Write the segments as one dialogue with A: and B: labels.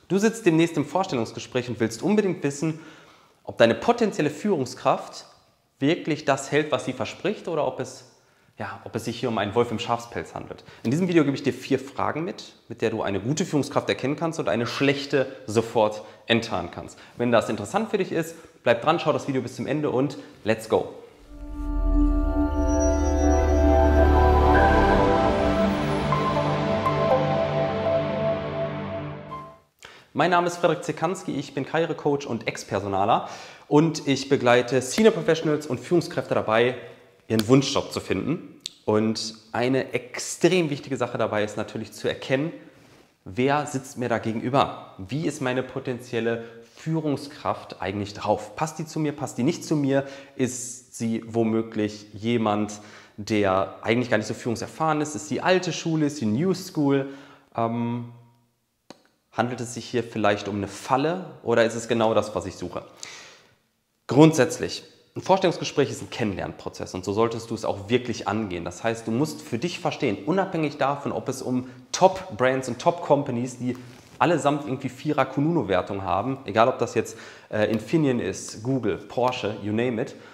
A: Du sitzt demnächst im Vorstellungsgespräch und willst unbedingt wissen, ob deine potenzielle Führungskraft wirklich das hält, was sie verspricht, oder ob es sich hier um einen Wolf im Schafspelz handelt. In diesem Video gebe ich dir 4 Fragen mit der du eine gute Führungskraft erkennen kannst und eine schlechte sofort enttarnen kannst. Wenn das interessant für dich ist, bleib dran, schau das Video bis zum Ende und let's go! Mein Name ist Frederik Zekanski, ich bin Karrierecoach und Ex-Personaler und ich begleite Senior Professionals und Führungskräfte dabei, ihren Wunschjob zu finden. Und eine extrem wichtige Sache dabei ist natürlich zu erkennen, wer sitzt mir da gegenüber? Wie ist meine potenzielle Führungskraft eigentlich drauf? Passt die zu mir, passt die nicht zu mir? Ist sie womöglich jemand, der eigentlich gar nicht so führungserfahren ist? Ist die alte Schule, ist die New School? Handelt es sich hier vielleicht um eine Falle oder ist es genau das, was ich suche? Grundsätzlich, ein Vorstellungsgespräch ist ein Kennenlernprozess und so solltest du es auch wirklich angehen. Das heißt, du musst für dich verstehen, unabhängig davon, ob es um Top-Brands und Top-Companies, die allesamt irgendwie 4er Kununu-Wertung haben, egal ob das jetzt Infineon ist, Google, Porsche, you name it,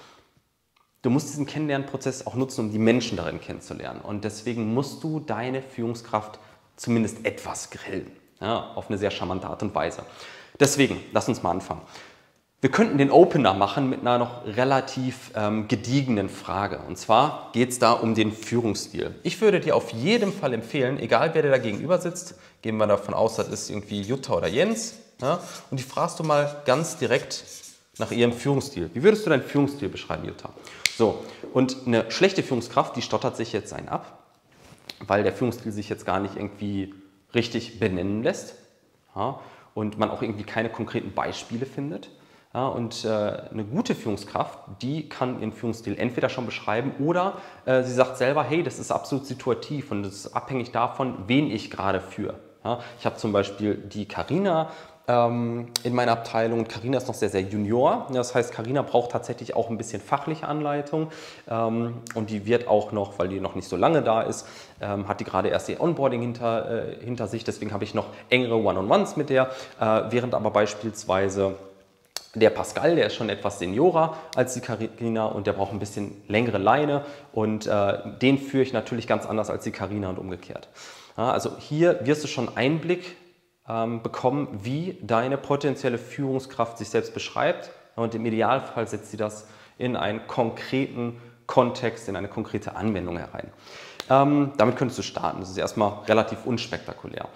A: du musst diesen Kennenlernprozess auch nutzen, um die Menschen darin kennenzulernen. Und deswegen musst du deine Führungskraft zumindest etwas grillen. Ja, auf eine sehr charmante Art und Weise. Deswegen, lass uns mal anfangen. Wir könnten den Opener machen mit einer noch relativ gediegenen Frage. Und zwar geht es da um den Führungsstil. Ich würde dir auf jeden Fall empfehlen, egal wer dir da gegenüber sitzt, gehen wir davon aus, das ist irgendwie Jutta oder Jens, ja, und die fragst du mal ganz direkt nach ihrem Führungsstil. Wie würdest du deinen Führungsstil beschreiben, Jutta? So, und eine schlechte Führungskraft, die stottert sich jetzt einen ab, weil der Führungsstil sich jetzt gar nicht irgendwie richtig benennen lässt, ja, und man auch irgendwie keine konkreten Beispiele findet. Ja, und eine gute Führungskraft, die kann ihren Führungsstil entweder schon beschreiben oder sie sagt selber, hey, das ist absolut situativ und das ist abhängig davon, wen ich gerade führe. Ja, ich habe zum Beispiel die Carina in meiner Abteilung. Carina ist noch sehr, sehr junior. Das heißt, Carina braucht tatsächlich auch ein bisschen fachliche Anleitung und die wird auch noch, weil die noch nicht so lange da ist, hat die gerade erst ihr Onboarding hinter sich. Deswegen habe ich noch engere One-on-Ones mit der, während aber beispielsweise der Pascal, der ist schon etwas seniorer als die Carina und der braucht ein bisschen längere Leine und den führe ich natürlich ganz anders als die Carina und umgekehrt. Ja, also hier wirst du schon Einblick bekommen, wie deine potenzielle Führungskraft sich selbst beschreibt und im Idealfall setzt sie das in einen konkreten Kontext, in eine konkrete Anwendung herein. Damit könntest du starten, das ist erstmal relativ unspektakulär.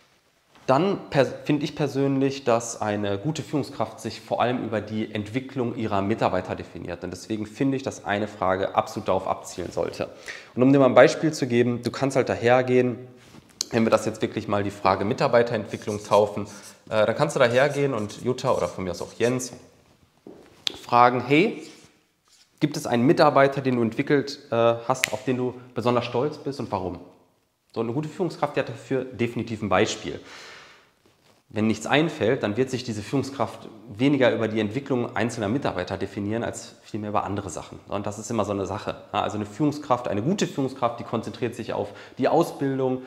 A: Dann finde ich persönlich, dass eine gute Führungskraft sich vor allem über die Entwicklung ihrer Mitarbeiter definiert. Und deswegen finde ich, dass eine Frage absolut darauf abzielen sollte. Und um dir mal ein Beispiel zu geben, du kannst halt dahergehen, wenn wir das jetzt wirklich mal die Frage Mitarbeiterentwicklung taufen, dann kannst du dahergehen und Jutta oder von mir aus auch Jens fragen, hey, gibt es einen Mitarbeiter, den du entwickelt hast, auf den du besonders stolz bist und warum? So eine gute Führungskraft, die hat dafür definitiv ein Beispiel. Wenn nichts einfällt, dann wird sich diese Führungskraft weniger über die Entwicklung einzelner Mitarbeiter definieren, als vielmehr über andere Sachen. Und das ist immer so eine Sache. Also eine Führungskraft, eine gute Führungskraft, die konzentriert sich auf die Ausbildung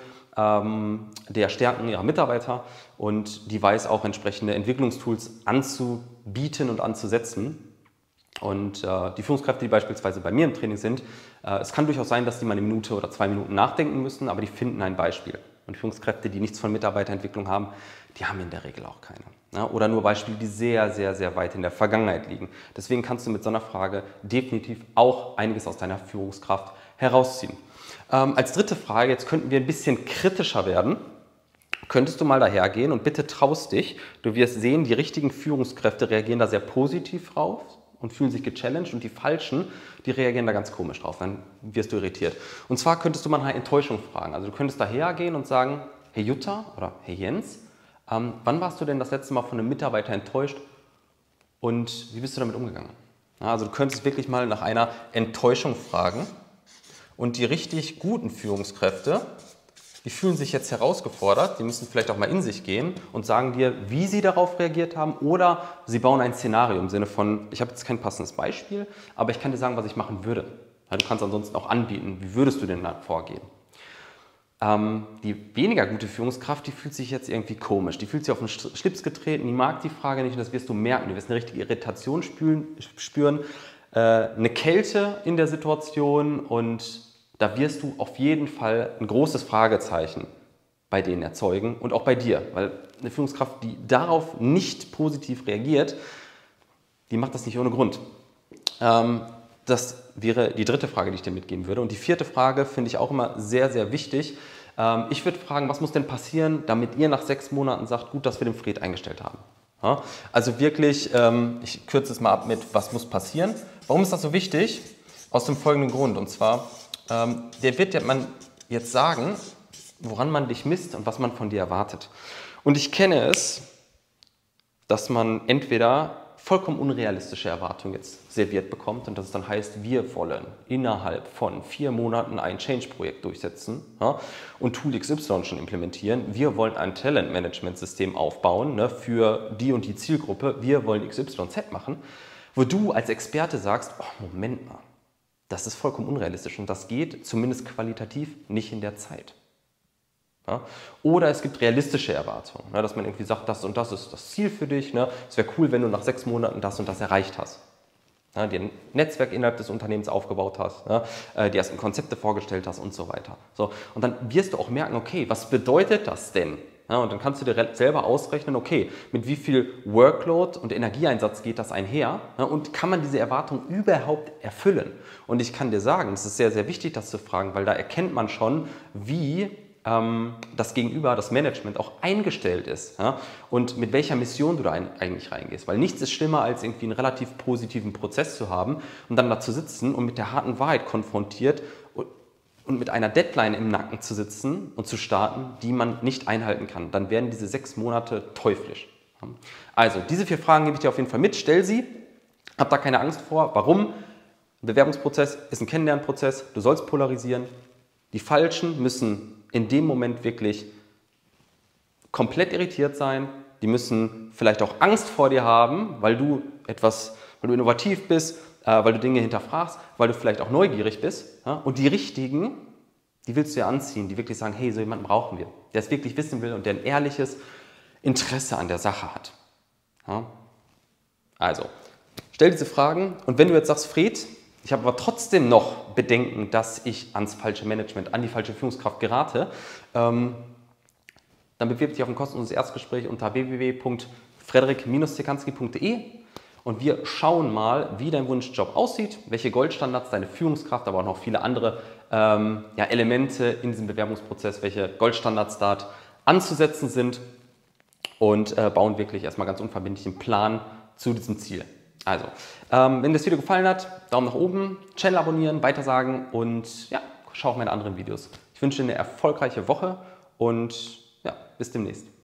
A: der Stärken ihrer Mitarbeiter und die weiß auch entsprechende Entwicklungstools anzubieten und anzusetzen. Und die Führungskräfte, die beispielsweise bei mir im Training sind, es kann durchaus sein, dass die mal eine Minute oder 2 Minuten nachdenken müssen, aber die finden ein Beispiel. Und Führungskräfte, die nichts von Mitarbeiterentwicklung haben, die haben in der Regel auch keine. Ja, oder nur Beispiele, die sehr, sehr, sehr weit in der Vergangenheit liegen. Deswegen kannst du mit so einer Frage definitiv auch einiges aus deiner Führungskraft herausziehen. Als dritte Frage, jetzt könnten wir ein bisschen kritischer werden. Könntest du mal dahergehen und bitte traust dich, du wirst sehen, die richtigen Führungskräfte reagieren da sehr positiv drauf und fühlen sich gechallenged und die Falschen, die reagieren da ganz komisch drauf, dann wirst du irritiert. Und zwar könntest du mal nach Enttäuschung fragen. Also du könntest dahergehen und sagen, hey Jutta oder hey Jens, wann warst du denn das letzte Mal von einem Mitarbeiter enttäuscht und wie bist du damit umgegangen? Ja, also du könntest wirklich mal nach einer Enttäuschung fragen und die richtig guten Führungskräfte, die fühlen sich jetzt herausgefordert, die müssen vielleicht auch mal in sich gehen und sagen dir, wie sie darauf reagiert haben oder sie bauen ein Szenario im Sinne von, ich habe jetzt kein passendes Beispiel, aber ich kann dir sagen, was ich machen würde. Ja, du kannst ansonsten auch anbieten, wie würdest du denn da vorgehen? Die weniger gute Führungskraft, die fühlt sich jetzt irgendwie komisch. Die fühlt sich auf den Schlips getreten, die mag die Frage nicht und das wirst du merken. Du wirst eine richtige Irritation spüren, eine Kälte in der Situation und da wirst du auf jeden Fall ein großes Fragezeichen bei denen erzeugen und auch bei dir. Weil eine Führungskraft, die darauf nicht positiv reagiert, die macht das nicht ohne Grund. Das wäre die dritte Frage, die ich dir mitgeben würde. Und die vierte Frage finde ich auch immer sehr, sehr wichtig. Ich würde fragen, was muss denn passieren, damit ihr nach 6 Monaten sagt, gut, dass wir den Fred eingestellt haben. Ja? Also wirklich, ich kürze es mal ab mit, was muss passieren. Warum ist das so wichtig? Aus dem folgenden Grund. Und zwar, der wird man jetzt sagen, woran man dich misst und was man von dir erwartet. Und ich kenne es, dass man entweder vollkommen unrealistische Erwartungen jetzt serviert bekommt und dass es dann heißt, wir wollen innerhalb von 4 Monaten ein Change-Projekt durchsetzen, ja, und Tool XY schon implementieren. Wir wollen ein Talent-Management-System aufbauen, ne, für die und die Zielgruppe. Wir wollen XYZ machen, wo du als Experte sagst, oh, Moment mal, das ist vollkommen unrealistisch und das geht zumindest qualitativ nicht in der Zeit. Ja? Oder es gibt realistische Erwartungen, ne, dass man irgendwie sagt, das und das ist das Ziel für dich. Ne? Es wäre cool, wenn du nach 6 Monaten das und das erreicht hast. Ja, dir ein Netzwerk innerhalb des Unternehmens aufgebaut hast, ne? Die ersten Konzepte vorgestellt hast und so weiter. So, und dann wirst du auch merken, okay, was bedeutet das denn? Ja, und dann kannst du dir selber ausrechnen, okay, mit wie viel Workload und Energieeinsatz geht das einher, ja, und kann man diese Erwartung überhaupt erfüllen? Und ich kann dir sagen, es ist sehr, sehr wichtig, das zu fragen, weil da erkennt man schon, wie das Gegenüber, das Management auch eingestellt ist, ja? Und mit welcher Mission du da eigentlich reingehst. Weil nichts ist schlimmer, als irgendwie einen relativ positiven Prozess zu haben und dann da zu sitzen und mit der harten Wahrheit konfrontiert und mit einer Deadline im Nacken zu sitzen und zu starten, die man nicht einhalten kann. Dann werden diese 6 Monate teuflisch. Also, diese 4 Fragen gebe ich dir auf jeden Fall mit. Stell sie, hab da keine Angst vor. Warum? Ein Bewerbungsprozess ist ein Kennenlernprozess. Du sollst polarisieren. Die Falschen müssen in dem Moment wirklich komplett irritiert sein. Die müssen vielleicht auch Angst vor dir haben, weil du innovativ bist, weil du Dinge hinterfragst, weil du vielleicht auch neugierig bist. Ja? Und die Richtigen, die willst du ja anziehen, die wirklich sagen, hey, so jemanden brauchen wir, der es wirklich wissen will und der ein ehrliches Interesse an der Sache hat. Ja? Also, stell diese Fragen und wenn du jetzt sagst, Fred, ich habe aber trotzdem noch Bedenken, dass ich ans falsche Management, an die falsche Führungskraft gerate, dann bewirb dich auf ein kostenloses Erstgespräch unter www.frederik-zekanski.de und wir schauen mal, wie dein Wunschjob aussieht, welche Goldstandards deine Führungskraft, aber auch noch viele andere Elemente in diesem Bewerbungsprozess, welche Goldstandards dort anzusetzen sind und bauen wirklich erstmal ganz unverbindlich einen Plan zu diesem Ziel. Also, wenn dir das Video gefallen hat, Daumen nach oben, Channel abonnieren, weitersagen und ja, schau auch meine anderen Videos. Ich wünsche dir eine erfolgreiche Woche und ja, bis demnächst.